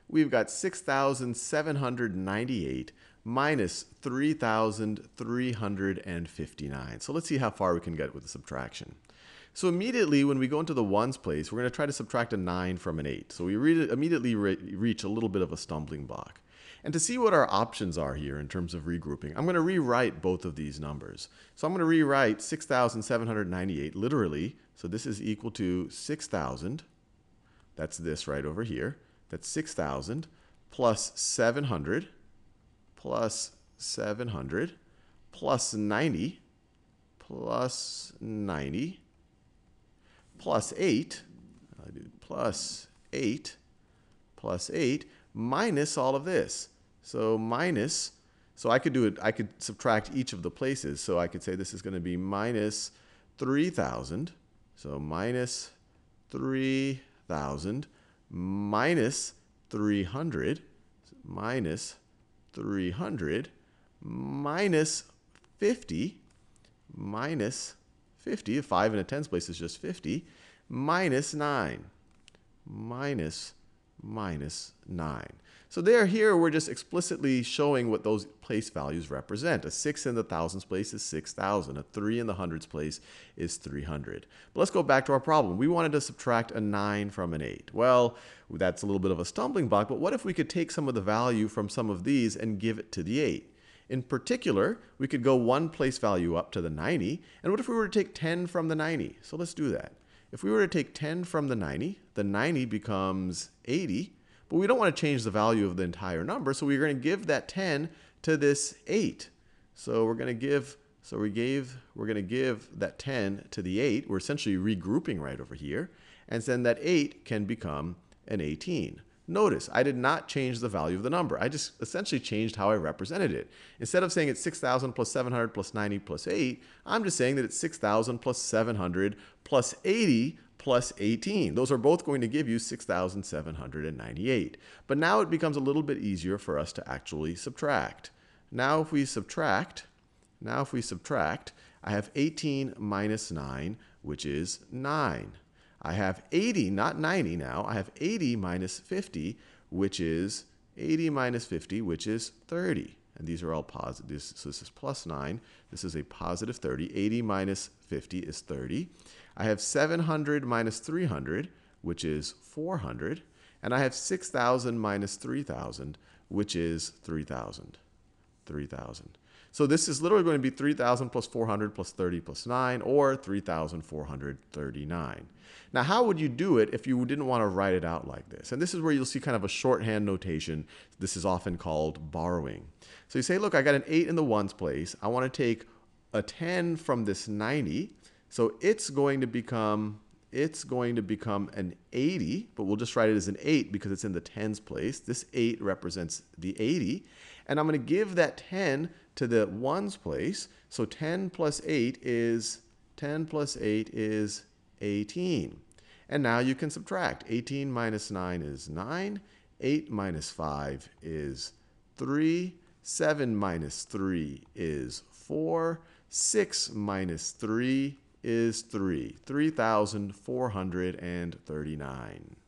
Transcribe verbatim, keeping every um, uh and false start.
we've got six thousand seven hundred ninety-eight minus three thousand three hundred fifty-nine. So let's see how far we can get with the subtraction. So immediately when we go into the ones place, we're going to try to subtract a nine from an eight. So we re immediately re reach a little bit of a stumbling block. And to see what our options are here in terms of regrouping, I'm going to rewrite both of these numbers. So I'm going to rewrite six thousand seven hundred ninety-eight literally. So this is equal to six thousand. That's this right over here. That's six thousand plus seven hundred plus seven hundred plus ninety plus ninety plus eight, I do plus eight, plus eight, minus all of this. So minus, so I could do it, I could subtract each of the places. So I could say this is going to be minus three thousand. So minus three thousand minus three hundred, minus three hundred, minus fifty, minus fifty, a five in a tens place is just fifty, minus nine, minus, minus nine. So there, here, we're just explicitly showing what those place values represent. A six in the thousands place is six thousand. A three in the hundreds place is three hundred. But let's go back to our problem. We wanted to subtract a nine from an eight. Well, that's a little bit of a stumbling block, but what if we could take some of the value from some of these and give it to the eight? In particular, we could go one place value up to the ninety. And what if we were to take ten from the ninety? So let's do that. If we were to take ten from the ninety, the ninety becomes eighty. But we don't want to change the value of the entire number, so we're going to give that ten to this eight. So we're going to give, so we gave, we're going to give that ten to the eight. We're essentially regrouping right over here. And then that eight can become an eighteen. Notice, I did not change the value of the number. I just essentially changed how I represented it. Instead of saying it's six thousand plus seven hundred plus ninety plus eight, I'm just saying that it's six thousand plus seven hundred plus eighty plus eighteen. Those are both going to give you six thousand seven hundred ninety-eight. But now it becomes a little bit easier for us to actually subtract. Now if we subtract, now if we subtract, I have eighteen minus nine, which is nine. I have eighty, not ninety now. I have eighty minus fifty, which is eighty minus fifty, which is thirty. And these are all positive. So this is plus nine. This is a positive thirty. eighty minus fifty is thirty. I have seven hundred minus three hundred, which is four hundred. And I have six thousand minus three thousand, which is three thousand. three thousand. So this is literally going to be three thousand plus four hundred plus thirty plus nine, or three thousand four hundred thirty-nine. Now, how would you do it if you didn't want to write it out like this? And this is where you'll see kind of a shorthand notation. This is often called borrowing. So you say, look, I got an eight in the ones place. I want to take a ten from this ninety. So it's going to become, it's going to become an eighty, but we'll just write it as an eight because it's in the tens place. This eight represents the eighty. And I'm going to give that ten to the ones place. So ten plus eight is, ten plus eight is eighteen. And now you can subtract. eighteen minus nine is nine. eight minus five is three. seven minus three is four. six minus three is three. three thousand four hundred thirty-nine.